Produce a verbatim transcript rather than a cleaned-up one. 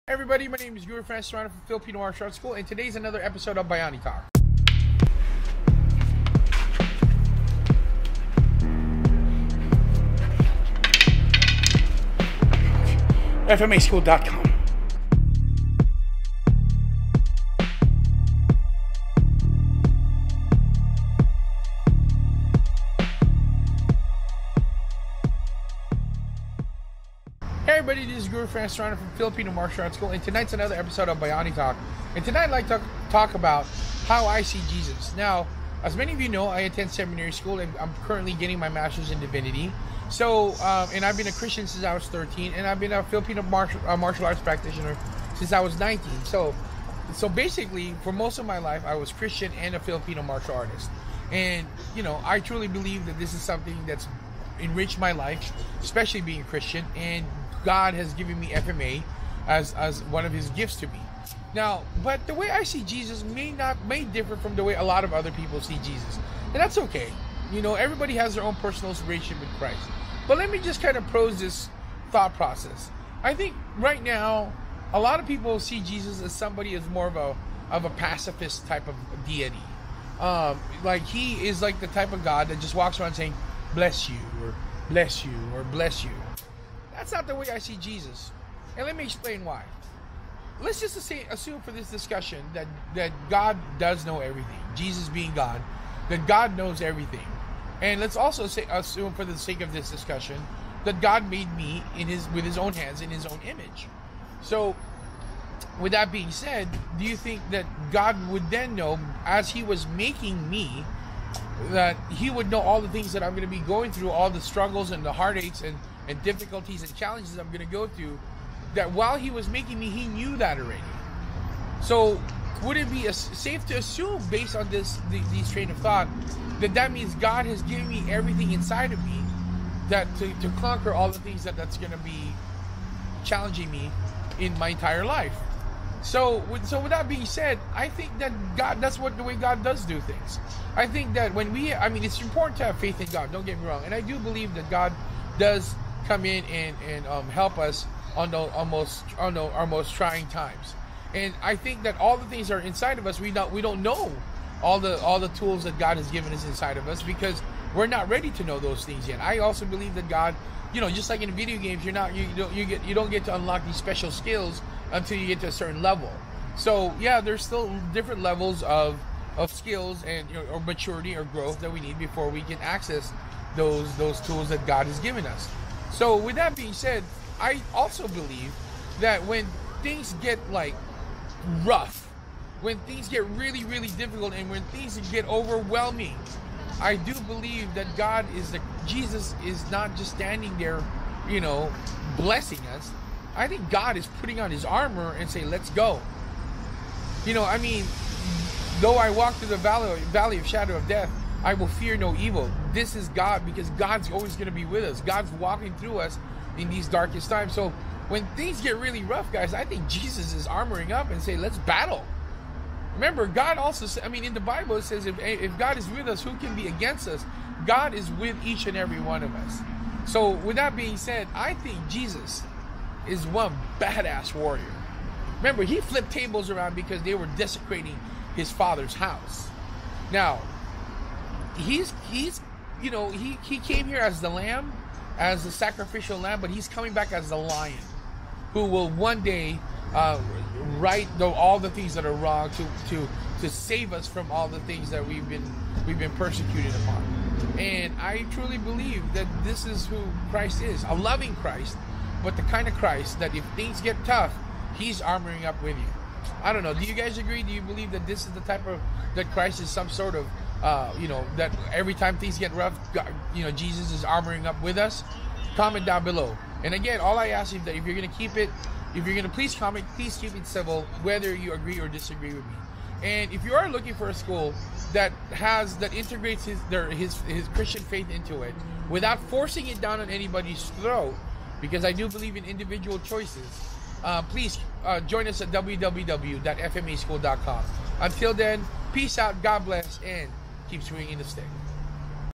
Hey everybody, my name is Guru Francis Serrano from Filipino Martial Arts School, and today's another episode of Bayani Talk. F M A school dot com. Hey everybody, this is Guru Francis Serrano from Filipino Martial Arts School, and tonight's another episode of Bayani Talk. And tonight I'd like to talk about how I see Jesus. Now, as many of you know, I attend seminary school, and I'm currently getting my master's in divinity. So, um, and I've been a Christian since I was thirteen, and I've been a Filipino martial, uh, martial arts practitioner since I was nineteen. So, so basically, for most of my life, I was Christian and a Filipino martial artist. And, you know, I truly believe that this is something that's enriched my life, especially being Christian, and God has given me F M A as, as one of his gifts to me. Now, but the way I see Jesus may not, may differ from the way a lot of other people see Jesus. And that's okay. You know, everybody has their own personal relationship with Christ. But let me just kind of pose this thought process. I think right now, a lot of people see Jesus as somebody as more of a of a pacifist type of deity. Um, like he is like the type of God that just walks around saying, bless you, or bless you, or bless you. That's not the way I see Jesus. And let me explain why. Let's just say, assume for this discussion that, that God does know everything. Jesus being God, that God knows everything. And let's also say, assume for the sake of this discussion that God made me in his with his own hands, in his own image. So, with that being said, do you think that God would then know, as he was making me, that he would know all the things that I'm going to be going through, all the struggles and the heartaches and, and difficulties and challenges I'm going to go through, that while he was making me, he knew that already? So, would it be a, safe to assume, based on this the, these train of thought, that that means God has given me everything inside of me that to, to conquer all the things that that's going to be challenging me in my entire life? So, with, so with that being said, I think that God, that's what the way God does do things. I think that when we, I mean, it's important to have faith in God, don't get me wrong. And I do believe that God does come in and, and um, help us on the almost on the, our most trying times. And I think that all the things that are inside of us, we don't we don't know all the all the tools that God has given us inside of us, because we're not ready to know those things yet. I also believe that God, you know, just like in video games, you're not you, you don't you get you don't get to unlock these special skills until you get to a certain level. So yeah, there's still different levels of of skills and, you know, or maturity or growth that we need before we can access those those tools that God has given us. So with that being said, I also believe that when things get like rough, when things get really, really difficult, and when things get overwhelming, I do believe that God is the Jesus is not just standing there, you know, blessing us. I think God is putting on his armor and say, let's go. You know, I mean, though I walk through the valley, valley of shadow of death, I will fear no evil. This is God, because God's always going to be with us. God's walking through us in these darkest times. So when things get really rough, guys, I think Jesus is armoring up and say, let's battle. Remember, God also, I mean, in the Bible, it says, if, if God is with us, who can be against us? God is with each and every one of us. So with that being said, I think Jesus is one badass warrior. Remember, he flipped tables around because they were desecrating his father's house. Now, he's, he's you know, he, he came here as the lamb, as the sacrificial lamb, but he's coming back as the lion, who will one day uh, right the, all the things that are wrong, to to to save us from all the things that we've been we've been persecuted upon. And I truly believe that this is who Christ is, a loving Christ, but the kind of Christ that if things get tough, he's armoring up with you. I don't know. Do you guys agree? Do you believe that this is the type of that Christ is some sort of uh, you know, that every time things get rough, God, you know, Jesus is armoring up with us? Comment down below. And again, all I ask is that if you're going to keep it, if you're going to please comment, please keep it civil, whether you agree or disagree with me. And if you are looking for a school that has, that integrates his, their, his, his Christian faith into it, without forcing it down on anybody's throat, because I do believe in individual choices, uh, please uh, join us at w w w dot f m a school dot com. Until then, peace out, God bless, and keep swinging the stick.